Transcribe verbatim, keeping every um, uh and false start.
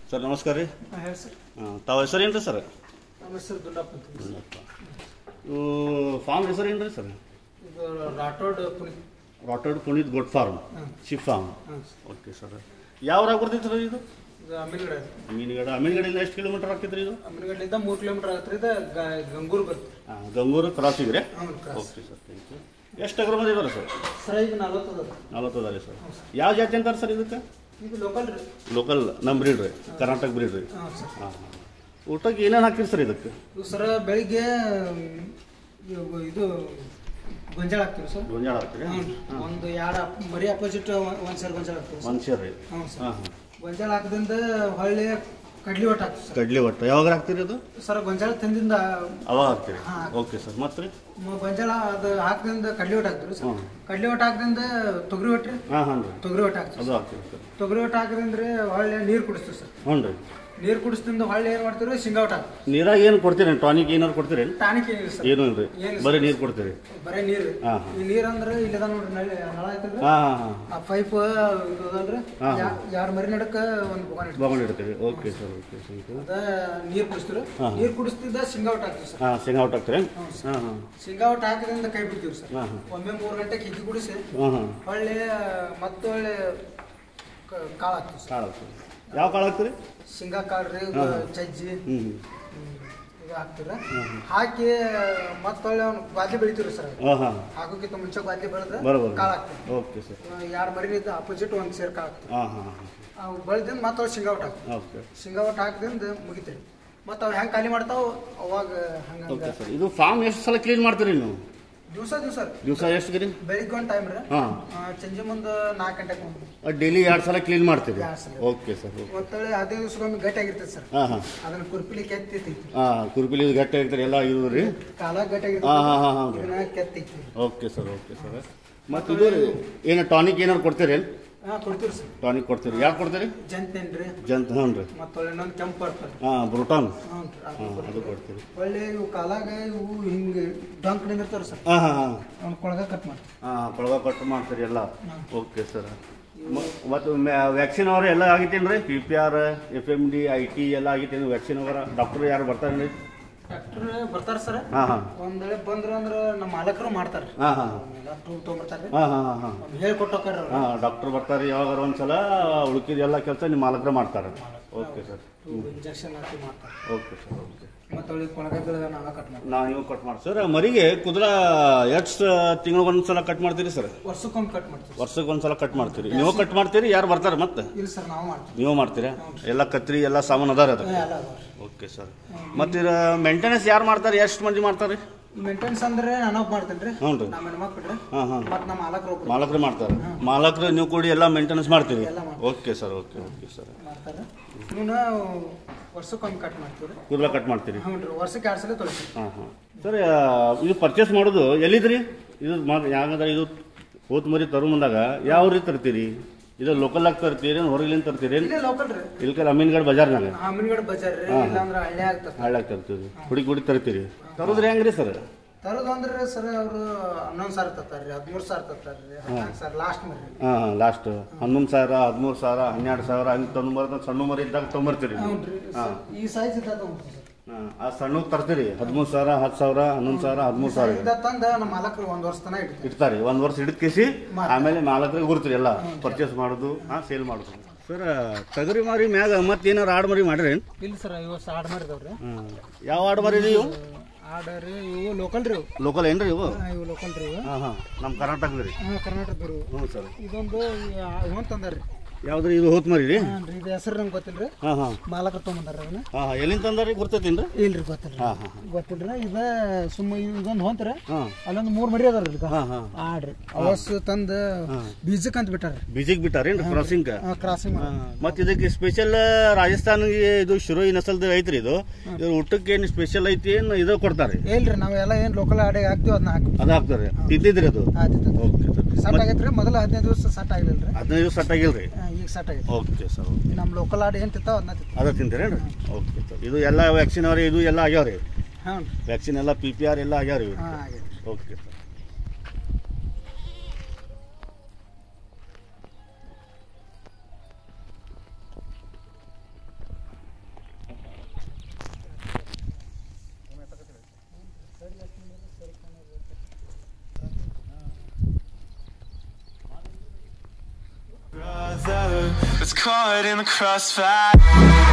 Sir ನಮಸ್ಕಾರ ರೀ. ಹಾಂ ಹೇಳಿ ಸರ್. ಹಾಂ ತಾವು ಹೆಸರು ಏನು ರೀ ಸರ್? ನಮ್ಮ ಹೆಸರು ದುಂಡಪ್ಪ ಅಂತ. ದುಂಡಪ್ಪ. ಇವು ಫಾರ್ಮ್ ಹೆಸರು ಏನು ರೀ ಸರ್? ಇದು Rathod Puneet. Rathod Puneet goat farm, sheep farm. Okay sir. ಯಾವ ಊರಾಗ ಬರ್ತೈತೆ ಸರ್ ಇದು? ಇದು ಅಮೀನ್ಗಡೆ. ಅಮೀನ್ಗಡೆ. ಅಮೀನ್ಗಡೆಯಿಂದ ಎಷ್ಟು ಕಿಲೋಮೀಟರ್ ಆಗ್ತೈತೆ ರೀ ಇದು? ಅಮೀನ್ಗಡೆಯಿಂದ ಮೂರು ಕಿಲೋಮೀಟರ್ ಆಗತ್ತೆ ರೀ. ಇದು ಗಂಗೂರು ಬರುತ್ತೆ. ಹಾಂ, ಗಂಗೂರು ಕ್ರಾಸಿಗೆ ರೀ? ಹ್ಞೂ cross. Okay sir, thank you. ಎಷ್ಟು ಅಗ್ರ ಮಂದಿ ಇದಾರೆ ಸರ್? ಸರ್ ಈಗ ನಲ್ವತ್ತು ಅದ. ನಲ್ವತ್ತು ಅದ ರೀ ಸರ್. ಯಾವ ಜಾತಿ ಅಂತಾರೆ ಸರ್ ಇದಕ್ಕೆ? ಇದು ಲೋಕಲ್ ರೀ. ಲೋಕಲ್ ನಮ್ಮ ಬ್ರೀಡ್ ರೀ, ಕರ್ನಾಟಕ ಬ್ರೀಡ್ ರೀ. ಹಾಂ ಸರ್. ಹಾಂ ಹಾಂ. ಊಟಕ್ಕೆ ಏನೇನು ಹಾಕ್ತೀರಿ ಸರ್ ಇದಕ್ಕೆ? ಇದು ಸರ್ ಬೆಳಿಗ್ಗೆ ಇದು ಗೊಂಜಾಳ ಹಾಕ್ತೀವಿ ಸರ್. ಗೊಂಜಾಳ ಹಾಕ್ತೀರಿ? ಒಂದು ಎರಡು ಮರಿ ಅಪೋಸಿಟ್ ಒಂದು ಸೇರ್ ಗೊಂಜಾಳ ಹಾಕ್ತೀವಿ. ಒಂದು ಸೇರ್ ರೀ? ಹ್ಞೂ ಸರ್. ಹಾಂ ಹಾಂ. ಗೊಂಜಾಳ ಹಾಕಿದಿಂದ ಹೊಳ್ಳಿ ಕಡ್ಲಿ ಒಟ್ಟು ಹಾಕ್ತೀವಿ ಸರ್. ಕಡ್ಲಿ ಒಟ್ಟು ಯಾವಾಗ ಹಾಕ್ತೀರಿ ಅದು? ಸರ್ ಗೊಂಜಾಳ ತಂದಿಂದ ಅವಾಗ ಹಾಕ್ತೀರಿ? Okay sir. ಮತ್ತೆ ರೀ ಗೊಂಜಾಳ ಅದು ಹಾಕಿದಿಂದ ಕಡ್ಲಿ ಒಟ್ಟು ಹಾಕ್ತೀವಿ ಸರ್. ಕಡ್ಲಿ ಒಟ್ಟು ಹಾಕಿದಿಂದ ತೊಗರಿ ಒಟ್ಟು ರೀ. ಹಾಂ ಹಾಂ ರೀ. ತೊಗರಿ ಒಟ್ಟು ಹಾಕ್ತೀವಿ. ಅದು ಹಾಕ್ತೀವಿ ಸರ್. ತೊಗರಿ ಒಟ್ಟು ಹಾಕಿದ್ರೆ ಹೊಳ್ಳಿ ನೀರು ಕುಡಿಸ್ತೀವಿ ಸರ್. ಹ್ಞೂ ರೀ. ನೀರು ಕುಡಿಸ್ದಿಂದ ಹೊಳ್ಳಿ ಏನು ಮಾಡ್ತೀವಿ? ಶೇಂಗಾ ಒಟ್ಟು ಹಾಕ್ತೀವಿ. ನೀರಾಗ ಏನು ಕೊಡ್ತೀರಿ? ಟಾನಿಕ್ ಏನಾರು ಕೊಡ್ತೀರಿ? ಟಾನಿಕ್ ಏನಿಲ್ಲ ಸರ್. ಏನು ಇಲ್ರಿ, ಬರೀ ನೀರು ಕೊಡ್ತೀರಿ? ಬರೀ ನೀರು. ಹಾಂ. ಈ ನೀರು ಅಂದ್ರೆ ಇಲ್ಲದ ನೋಡ್ರಿ ನಳಿ ನಳ ಆಯ್ತಲ್ರಿ. ಹಾಂ ಹಾಂ. ಆ ಪೈಪ್ ಇದು ಅದಲ್ರಿ, ಎರಡು ಮರಿ ನಡಕ್ಕೆ ಒಂದು ಬೊಗನ್ ಬೊಗನ್ ಇಡ್ತೀವಿ. Okay sir, okay sir. ಅದ ನೀರು ಕುಡಿಸ್ತೀವಿ. ನೀರು ಕುಡಿಸ್ತಿದ್ದ ಶೇಂಗಾ ಒಟ್ಟು ಹಾಕ್ತೀವಿ ಸರ್. ಹಾಂ, ಶೇಂಗಾ ಒಟ್ಟು ಹಾಕ್ತೀರಿ? ಹಾಂ ಹಾಂ. ಶೇಂಗಾ ಒಟ್ಟು ಹಾಕಿದ್ರಿಂದ ಕೈ ಬಿಡ್ತೀವಿ ಸರ್. ಹಾಂ ಹಾಂ. ಒಮ್ಮೆ ಮೂರು ಗಂಟೆಗೆ ಹಿಕ್ಕಿ ಕುಡಿಸಿ ಹಾಂ ಹಾಂ ಹೊಳ್ಳಿ ಮತ್ತೆ ಹೊಳ್ಳಿ ಕಾಳು ಹಾಕ್ತೀವಿ ಸರ್. ಕಾಳು ಹಾಕ್ತೀವಿ. ಯಾವ ಕಾಳು ಹಾಕ್ತೀರಿ? ಶೇಂಗಾ ಕಾಳು ರೀ, ಚಜ್ಜಿ ಇದು ಹಾಕ್ತೀರ. ಹಾಕಿ ಮತ್ತೊಳ್ಳೆ ಅವ್ನು ಬಾದ್ಲಿ ಬೆಳಿತೀವಿ ಸರ್. ಹಾಕೋಕ್ಕಿಂತ ಮುಂಚೆ ಬಾದ್ಲಿ ಬೆಳೆದ್ರೆ ಕಾಳು ಹಾಕ್ತೀವಿ. Okay sir. ಎರಡು ಮರಿನಿಂದ ಅಪೋಸಿಟ್ ಒಂದು ಸೇರ್ ಕಾಳು ಹಾಕ್ತೀವಿ. ಹಾಂ ಹಾಂ. ಅವು ಬೆಳೆದಿಂದ ಮತ್ತೊಳ್ಳೆ ಶೇಂಗಾ ಒಟ್ಟು ಹಾಕ್ತೀವಿ. ಓಕೆ. ಶೇಂಗಾ ಒಟ್ಟು ಹಾಕಿದಿಂದ ಮುಗಿತೀವಿ. ಮತ್ತು ಅವ್ರು ಹೆಂಗೆ ಖಾಲಿ ಮಾಡ್ತಾವೆ ಅವಾಗ ಹಂಗೆ. Okay sir. ಇದು ಫಾರ್ಮ್ ಎಷ್ಟು ಸಲ ಕ್ಲೀನ್ ಮಾಡ್ತೀರಿ ನೀವು? ದಿವಸ ದಿವಸ ದಿವಸ ಎಷ್ಟು ಗರಿ? ಬೆಳಿಗ್ಗೆ ಒಂದು ಟೈಮ್ ರೀ. ಹಾಂ. ಸಂಜೆ ಮುಂದೆ ನಾಲ್ಕು ಗಂಟೆಗೆ ಮುಂದೆ ಡೈಲಿ ಎರಡು ಸಲ ಕ್ಲೀನ್ ಮಾಡ್ತೀವಿ. Okay sir. ಒತ್ತಳೆ ಅದೇ ದಿವಸಕ್ಕೊಮ್ಮೆ ಗಟ್ಟಿ ಆಗಿರ್ತದೆ ಸರ್. ಹಾಂ ಹಾಂ. ಅದನ್ನು ಕುರ್ಪಿಲಿ ಕೆತ್ತೈತಿ. ಹಾಂ, ಕುರ್ಪಿಲಿ ಗಟ್ಟಿ ಆಗಿರ್ತಾರೆ ಎಲ್ಲ ಇದು ರೀ. ಕಾಲ ಗಟ್ಟಿ ಆಗಿರ್ತದೆ. ಹಾಂ ಹಾಂ ಹಾಂ ಹಾಂ. ಕೆತ್ತೈತಿ. Okay sir, okay sir. ಮತ್ತು ಇದು ಏನು ಟಾನಿಕ್ ಏನಾರು ಕೊಡ್ತೀರಿ? ಹಾಂ ಕೊಡ್ತೀವಿ ಸರ್. ಟಾನಿಕ್ ಕೊಡ್ತೀರಿ? ಯಾಕೆ ಕೊಡ್ತೀರಿ? ಜಂತೇನು ರೀ. ಜಂತ. ಹ್ಞೂ ರೀ. ಮತ್ತು ಇನ್ನೊಂದು ಕೆಂಪು ಬರ್ತದೆ. ಹಾಂ, ಬ್ರೂಟಾನ್. ಹ್ಞೂ ಹಾಂ, ಅದು ಕೊಡ್ತೀರಿ. ಒಳ್ಳೆ ಇವು ಕಾಲಾಗ ಇವು ಹಿಂಗೆ ಡಂಕ್ ನಿಂದಿರ್ತಾರೆ ಸರ್. ಹಾಂ ಹಾಂ ಹಾಂ. ಅವ್ನು ಕೊಳಗ ಕಟ್ ಮಾಡ್ತೀವಿ. ಹಾಂ, ಕೊಳಗ ಕಟ್ ಮಾಡ್ತೀರಿ ಎಲ್ಲ. Okay sir. ಮತ್ತು ವ್ಯಾಕ್ಸಿನ್ ಅವ್ರು ಎಲ್ಲ ಆಗೈತೇನು ರೀ? P P R, F M D, I T ಎಲ್ಲ ಆಗೈತೇನು? ವ್ಯಾಕ್ಸಿನ್ ಅವರ ಡಾಕ್ಟ್ರು ಯಾರು ಬರ್ತಾರೆ ರೀ? ಡಾಕ್ಟರ್ ಬರ್ತಾರೆ ಸರ್. ಹಾಂ ಹಾಂ. ಒಂದು ವೇಳೆ ಬಂದ್ರೆ ಅಂದ್ರೆ ನಮ್ಮ ಮಾಲಕರು ಮಾಡ್ತಾರೆ. ಹಾಂ ಹಾಂ. ಡಾಕ್ಟ್ರು ತೊಗೊಂಬರ್ತಾರೆ. ಹಾಂ ಹಾಂ ಹಾಂ ಹಾಂ. ಹೇಳ್ಕೊಟ್ಟೋಕ್ಕಾರ. ಹಾಂ, ಡಾಕ್ಟ್ರು ಬರ್ತಾರೆ ಯಾವಾಗ ಒಂದ್ಸಲ, ಉಳ್ಕಿದ ಎಲ್ಲ ಕೆಲಸ ನಿಮ್ಮ ಮಾಲಕರು ಮಾಡ್ತಾರೆ. Okay sir. ಇಂಜೆಕ್ಷನ್ ಹಾಕಿ ಮಾಡ್ತಾರೆ. Okay sir, okay. ಮತ್ತು ಅವಳಿಗೆ ಕೊಳಗಗಳು ನಾವೇ ಕಟ್ ಮಾಡ್ತೀವಿ. ನಾವು ನೀವು ಕಟ್ ಮಾಡಿ ಸರ್. ಮರಿಗೆ ಕುದುರ ಎಷ್ಟು ತಿಂಗಳಿಗೊಂದ್ಸಲ ಕಟ್ ಮಾಡ್ತೀರಿ ಸರ್? ವರ್ಷಕ್ಕೊಮ್ಮೆ ಕಟ್ ಮಾಡ್ತೀವಿ. ವರ್ಷಕ್ಕೆ ಒಂದ್ಸಲ ಕಟ್ ಮಾಡ್ತೀರಿ? ನೀವು ಕಟ್ ಮಾಡ್ತೀರಿ? ಯಾರು ಬರ್ತಾರೆ ಮತ್ತೆ? ಇಲ್ಲ ಸರ್, ನಾವು ಮಾಡ್ತೀವಿ. ನೀವು ಮಾಡ್ತೀರಾ? ಎಲ್ಲ ಕತ್ರಿ ಎಲ್ಲ ಸಾಮಾನು ಅದಾರ ಅದ? Okay sir. ಮತ್ತು ಮೇಂಟೆನೆನ್ಸ್ ಯಾರು ಮಾಡ್ತಾರೆ? ಎಷ್ಟು ಮಂದಿ ಮಾಡ್ತಾರೆ? ಮೇಂಟೆನೆನ್ಸ್ ಅಂದ್ರೆ ನಾನು ಮಾಡ್ತೇನೆ ರೀ. ಹ್ಞೂ ರೀ. ನಮ್ಮ ಹೆಣ್ಮಕ್ಳು. ಹಾಂ ಹಾಂ. ಮತ್ತು ನಮ್ಮ ಮಾಲಕರು ಮಾಲಕರು ಮಾಡ್ತಾರೆ. ಮಾಲಕರು ನೀವು ಕೂಡಿ ಎಲ್ಲ ಮೇಂಟೆನೆನ್ಸ್ ಮಾಡ್ತೀರಿ? Okay sir, okay okay sir. ಮಾಡ್ತಾರೆ. ನೀವು ವರ್ಷಕ್ಕೊಮ್ಮೆ ಕಟ್ ಮಾಡ್ತೀವಿ. ಕೂದಲ ಕಟ್ ಮಾಡ್ತೀರಿ? ಹ್ಞೂ ರೀ. ವರ್ಷಕ್ಕೆ ಎರಡು ಸಲ ತೊಳಿತೀವಿ. ಹಾಂ ಹಾಂ. ಸರ್, ಇದು ಪರ್ಚೇಸ್ ಮಾಡೋದು ಎಲ್ಲಿದ್ರಿ? ಇದು ಯಾಕಂದ್ರೆ ಇದು ಹೋತ್ ಮರಿ ತರು ಮುಂದಾಗ ಯಾವ ರೀತಿ ತರ್ತೀರಿ? ಇದು ಲೋಕಲ್ ಆಗಿ ತರ್ತೀರಿ, ಹೊರಗಿಲಿಂದ ತರ್ತೀರಿ? ಲೋಕಲ್ ರೀ. ಇಲ್ಲಿ ಅಮೀನ್ಗಢ ಬಜಾರ್ನಾಗ? ಅಮೀನ್ಗಢ ಬಜಾರ್ ರೀ. ಇಲ್ಲಾಂದ್ರೆ ಹಳ್ಳಿ ಆಗ್ತದೆ. ಹಳ್ಳಿ ತರ್ತೀವಿ. ಹುಡುಗಿ ಹುಡಿ ತರ್ತೀರಿ? ತರೋದ್ರಿ ಹೆಂಗ್ರಿ ಸರ್? ತರೋದು ಅಂದ್ರೆ ಸರ್ ಅವರು ಹನ್ನೊಂದು ಸಾವಿರ ತರ್ತಾರೆ ರೀ, ಹದಿಮೂರು ಸಾವಿರ ತರ್ತಾರೆ ರೀ. ಹದಿನಾಲ್ಕು ಸಾವಿರ ಲಾಸ್ಟ್ ಮರಿ. ಹಾಂ ಹಾಂ, ಲಾಸ್ಟ್ ಹನ್ನೊಂದು ಸಾವಿರ, ಹದಿಮೂರು ಸಾವಿರ, ಹನ್ನೆರಡು ಸಾವಿರ ಹಂಗೆ ತೊಗೊಂಬರ್ತ. ಸಣ್ಣ ಮರಿ ಇದ್ದಾಗ ತೊಗೊಂಬರ್ತೀರಿ? ಹಾಂ. ಈ ಸೈಜ್ ಇದ್ದಾಗ ಹಾಂ, ಆ ಸಣ್ಣ ತರ್ತೀರಿ? ಹದಿಮೂರು ಸಾವಿರ, ಹತ್ತು ಸಾವಿರ, ಹನ್ನೊಂದು ಸಾವಿರ, ಹದಿಮೂರು ಸಾವಿರ ತಂದ ನಮ್ಮ ಮಾಲಕರು ಒಂದು ವರ್ಷ ತನಕ ಇಡ್ತಾರೆ. ಇಡ್ತಾರೆ. ಒಂದು ವರ್ಷ ಹಿಡಿದ್ಕೇಸಿ ಆಮೇಲೆ ಮಾಲಕರಿಗೆ ಗುರ್ತೀರಿ ಎಲ್ಲ ಪರ್ಚೇಸ್ ಮಾಡೋದು, ಹಾಂ, ಸೇಲ್ ಮಾಡೋದು. ಸರ್, ಟಗರಿ ಮಾರಿ ಮ್ಯಾಗ ಮತ್ತೆ ಏನಾರು ಆಡು ಮರಿ ಮಾಡ್ರಿ? ಇಲ್ಲ ಸರ್, ಈ ವರ್ಷ ಆಡು ಮರಿ ಇದಾವ್ರಿ. ಹಾಂ, ಯಾವ ಆಡು ಮರಿ ರೀ ಇವು? ಆಡ್ರಿ ಇವು ಲೋಕಲ್ ರೀ. ಲೋಕಲ್ ಏನ್ರಿ ಇವು? ಇವು ಲೋಕಲ್ ರೀ. ಹಾಂ ಹಾಂ. ನಮ್ಮ ಕರ್ನಾಟಕದ ರೀ? ಹಾಂ, ಕರ್ನಾಟಕದ. ಹ್ಞೂ ಸರ್. ಇದೊಂದು ಇವನ್ ತಂದಾರ್ರಿ. ಯಾವ್ದ್ರಿ ಇದು? ಹೋತ್ ಮರಿ ರೀ? ಹಾಂ ರೀ. ಇದು ಹೆಸರು ನಮ್ಗೆ ಗೊತ್ತಿಲ್ಲ ರೀ. ಹಾಂ ಹಾಂ. ಮಾಲಕರು ತೊಗೊಂಬಂದಾರ ಅದನ್ನ. ಹಾಂ ಹಾಂ. ಎಲ್ಲಿಂದ ತಂದಾರಿ ಗೊತ್ತೈತೇನ್ರಿ? ಇಲ್ರಿ, ಗೊತ್ತಿಲ್ಲ. ಹಾಂ ಹಾಂ. ಗೊತ್ತಿಲ್ರಿ. ಇದು ಸುಮ್ಮ ಇದೊಂದು ಹೊಂತ್ರಿ. ಹಾಂ. ಅಲ್ಲೊಂದು ಮೂರು ಮರಿ ಅದಾರ ರೀ. ಹಾಂ ಹಾಂ. ಆಡ್ರಿ ಅವಸ್ ತಂದು ಬೀಜಕ್ಕೆ ಅಂತ ಬಿಟ್ಟಾರ. ಬೀಜಕ್ಕೆ ಬಿಟ್ಟಾರೇನ್ರಿ? ಕ್ರಾಸಿಂಗ್? ಹಾಂ, ಕ್ರಾಸಿಂಗ್. ಮತ್ತೆ ಇದಕ್ಕೆ ಸ್ಪೆಷಲ್ ರಾಜಸ್ಥಾನಿಗೆ ಇದು ಶಿರೋಯಿ ನಸಲ್ದು ಐತ್ರಿ. ಇದು ಇದ್ರ ಊಟಕ್ಕೆ ಏನು ಸ್ಪೆಷಲ್ ಐತಿ? ಏನು ಇದು ಕೊಡ್ತಾರೆ? ಇಲ್ರಿ, ನಾವೆಲ್ಲ ಏನು ಲೋಕಲ್ ಆಡಿಗೆ ಹಾಕ್ತಿವಿ ಅದನ್ನ ಹಾಕಿ ಅದು ಹಾಕ್ತಾರೆ. ತಿಂತಿದ್ರಿ ಅದು? Okay sir. ಸಟ್ ಆಗೈತ್ರಿ. ಮೊದಲು ಹದಿನೈದು ದಿವಸ ಸಟ್ ಆಗಿಲ್ಲ ರೀ. ಹದಿನೈದು ದಿವಸ ಸಟ್ ಆಗಿಲ್ರಿ? ಈಗ ಸಟ್ ಆಗೈತೆ. Okay sir. ನಮ್ಮ ಲೋಕಲ್ ಆಡು ಏನು ತಿಂತಾವ ಅದನ್ನ ತಿಂತಾವ. ಅದ ತಿಂತೀರೇನ್ರಿ? Okay sir. ಇದು ಎಲ್ಲ ವ್ಯಾಕ್ಸಿನ್ ಅವ್ರಿ? ಇದು ಎಲ್ಲ ಆಗ್ಯಾವ್ರಿ? ಹಾಂ, ವ್ಯಾಕ್ಸಿನ್ ಎಲ್ಲ ಪಿ ಪಿ ಆರ್ ಎಲ್ಲ ಆಗ್ಯಾವ್ರಿ? ಹಾಂ, ಆಗೈತೆ. Okay sir. gets caught in the crossfire.